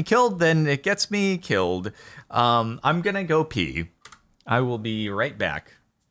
killed, then it gets me killed. I'm gonna go pee. I will be right back.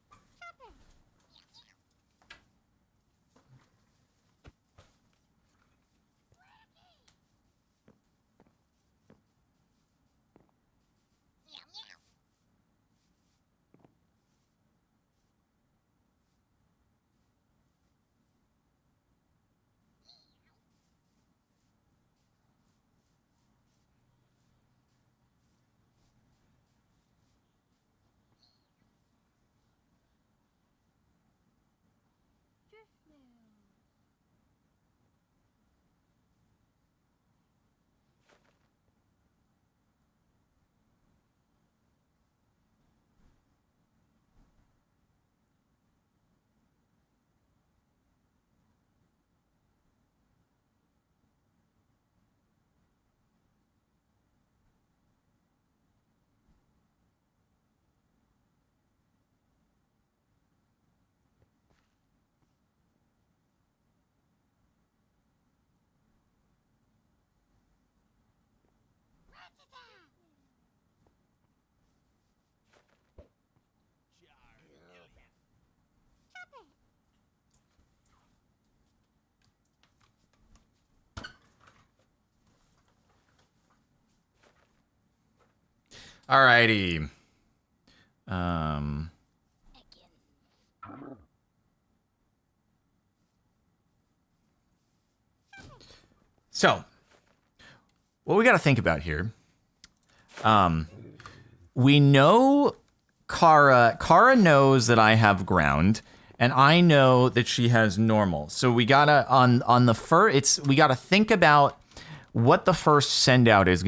Alrighty. So, what we got to think about here. We know Kara knows that I have ground, and I know that she has normal. So we gotta we gotta think about what the first send out is